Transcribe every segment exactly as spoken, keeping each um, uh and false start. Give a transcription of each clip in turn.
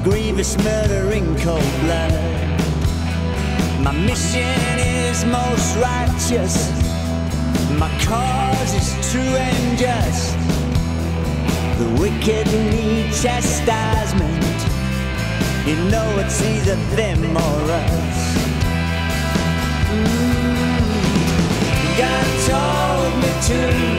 grievous murder in cold blood. My mission is most righteous, my cause is true and just. The wicked need chastisement, you know it's either them or us. Mm. God told me to,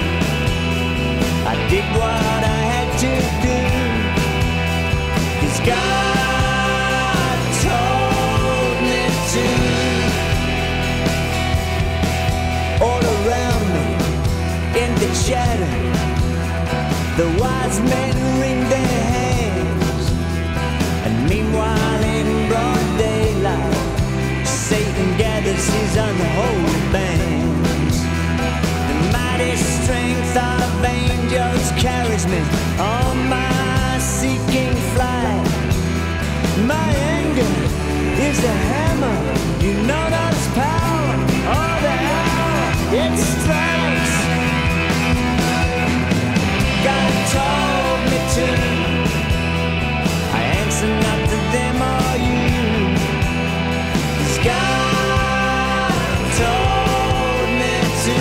I did what I had to do, 'cause God told me to. All around me in the shadow, the wise men wring their hands, and meanwhile in broad daylight, Satan gathers his unholy bands. The mighty strength of angels carries me on my seeking flight. My anger is a hammer, you know not its power or the hour it strikes. God told me to, I answer not to them or you, 'cause God told me to.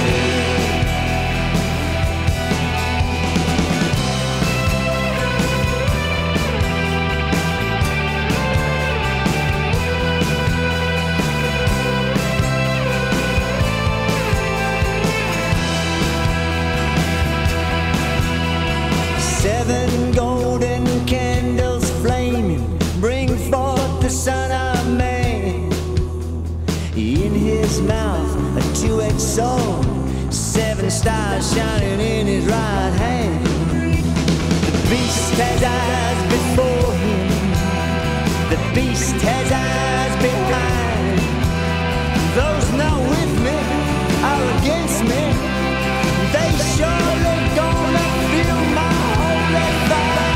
Seven golden candles flaming bring forth the Son of Man. In his mouth a two-edged sword, seven stars shining in his right hand. The beast has eyes before him, the beast has eyes behind. Those not with me are against me, they surely gonna feel my holy fire.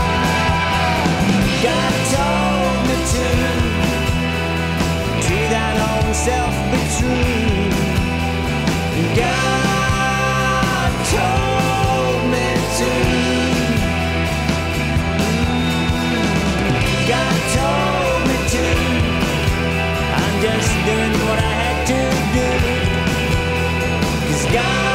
God told me to, to thine own self be true. God told me to. God told me to. I'm just doing what I had to do, 'cause God